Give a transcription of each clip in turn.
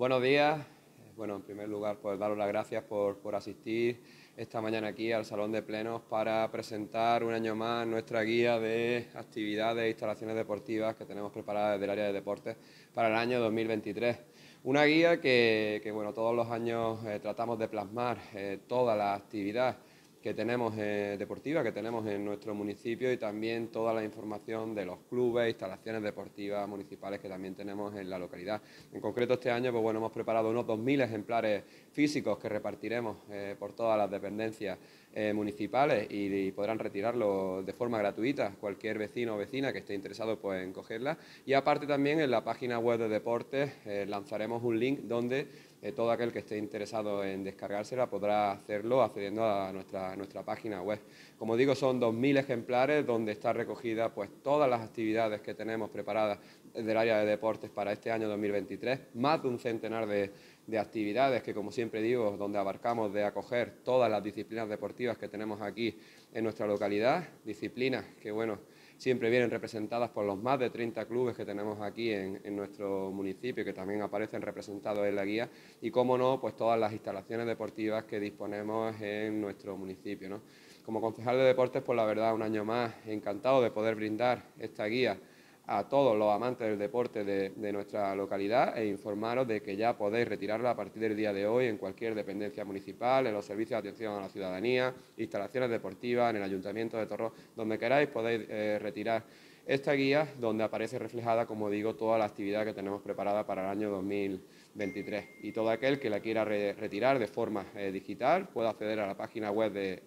Buenos días. Bueno, en primer lugar, pues daros las gracias por asistir esta mañana aquí al Salón de Plenos para presentar un año más nuestra guía de actividades e instalaciones deportivas que tenemos preparadas desde el área de deportes para el año 2023. Una guía que bueno, todos los años tratamos de plasmar toda la actividad que tenemos deportiva, que tenemos en nuestro municipio, y también toda la información de los clubes, instalaciones deportivas municipales que también tenemos en la localidad. En concreto, este año pues bueno, hemos preparado unos 2000 ejemplares físicos que repartiremos por todas las dependencias municipales y podrán retirarlo de forma gratuita cualquier vecino o vecina que esté interesado pues, en cogerla. Y aparte también en la página web de deportes lanzaremos un link donde todo aquel que esté interesado en descargársela podrá hacerlo accediendo a nuestra página web. Como digo, son 2000 ejemplares donde está recogida pues todas las actividades que tenemos preparadas desde el área de deportes para este año 2023, más de un centenar de actividades que, como siempre digo, donde abarcamos de acoger todas las disciplinas deportivas que tenemos aquí en nuestra localidad, disciplinas que, bueno, siempre vienen representadas por los más de 30 clubes que tenemos aquí en nuestro municipio, que también aparecen representados en la guía, y, cómo no, pues todas las instalaciones deportivas que disponemos en nuestro municipio, ¿no? Como concejal de deportes, pues la verdad, un año más encantado de poder brindar esta guía a todos los amantes del deporte de nuestra localidad e informaros de que ya podéis retirarla a partir del día de hoy en cualquier dependencia municipal, en los servicios de atención a la ciudadanía, instalaciones deportivas, en el Ayuntamiento de Torró, donde queráis podéis retirar esta guía, donde aparece reflejada, como digo, toda la actividad que tenemos preparada para el año 2023. Y todo aquel que la quiera retirar de forma digital puede acceder a la página web de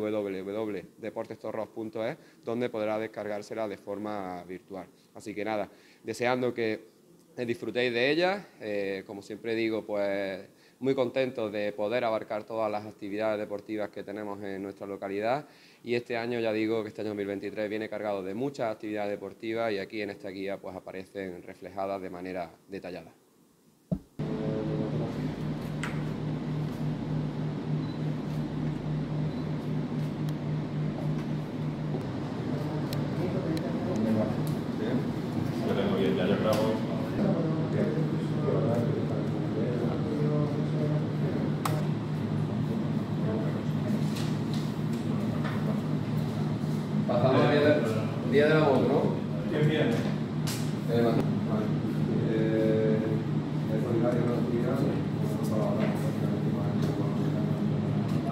www.deportestorros.es, donde podrá descargársela de forma virtual. Así que nada, deseando que disfrutéis de ella. Como siempre digo, pues muy contentos de poder abarcar todas las actividades deportivas que tenemos en nuestra localidad, y este año, ya digo, que este año 2023 viene cargado de muchas actividades deportivas, y aquí en esta guía pues aparecen reflejadas de manera detallada. Pasamos el día de la moto, ¿no? ¿Quién viene?